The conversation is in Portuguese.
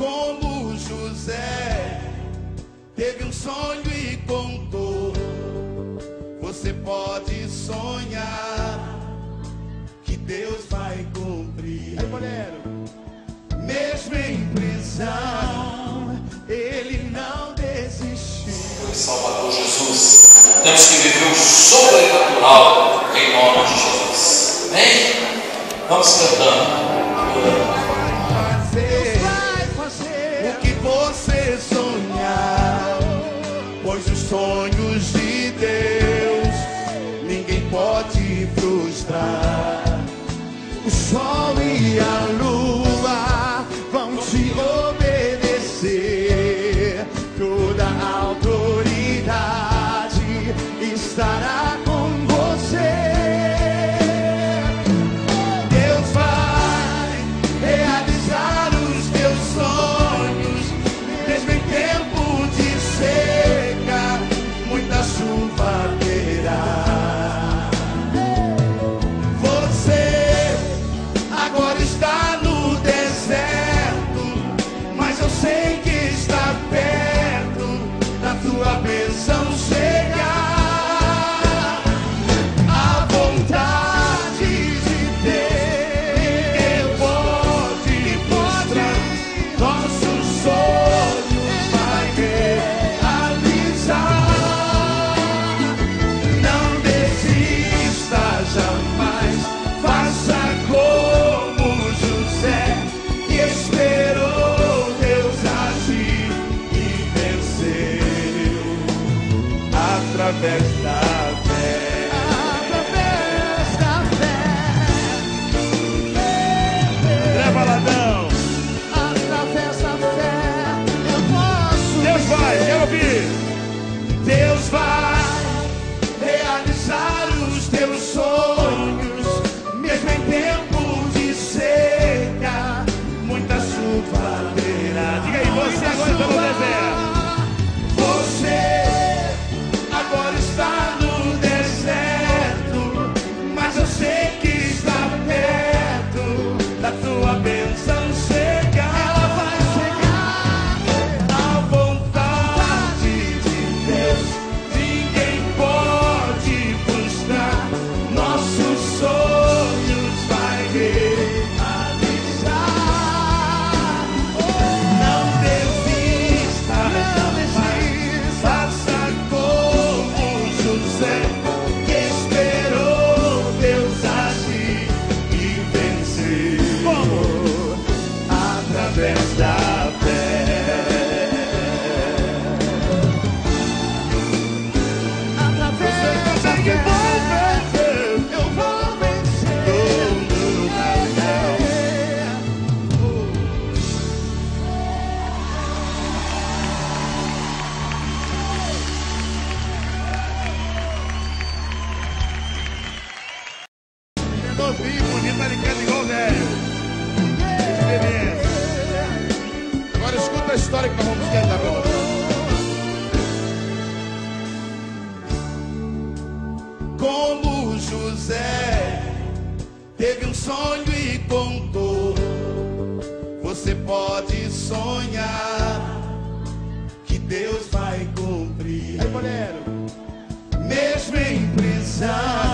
Como José teve um sonho e contou, você pode sonhar que Deus vai cumprir. Aí, mulher. Mesmo em prisão, ele não desistiu. Salvador Jesus, temos que viver o sobrenatural em nome de Jesus. Amém? Vamos cantando. Vai fazer o que você sonhar, pois os sonhos de Deus ninguém pode frustrar. O sol e a lua vão te obedecer, toda a autoridade estará com você. Deus vai realizar os teus sonhos, mesmo em tempo de seca, muita chuva terá. Você agora está no deserto, mas eu sei que está perto da tua bênção chegar. A vontade de Deus pode mostrar nossos sonhos, vai realizar. Não desista jamais, faça como José, que esperou Deus agir e venceu através da fé. Através da fé. André Valadão. Através da fé eu posso. Deus vai, quero ouvir. Deus vai realizar os teus sonhos, mesmo em tempo de seca, muita chuva terá. Diga aí, você agora está no deserto. Você agora está no deserto, mas eu sei que está perto da tua bênção chegar. Ela vai chegar. A vontade de Deus ninguém pode frustrar. Nossos sonhos vai realizar. Não desista, jamais. Faça como José, que esperou Deus agir e venceu. Como? Através da fé. Através da fé. Eu vou vencer. É novinho, bonito, mas ele canta igual velho. Experiência. Agora escuta a história que nós vamos cantar pra você. Como José teve um sonho e contou, você pode sonhar que Deus vai cumprir. Aí, mulher. Mesmo em prisão,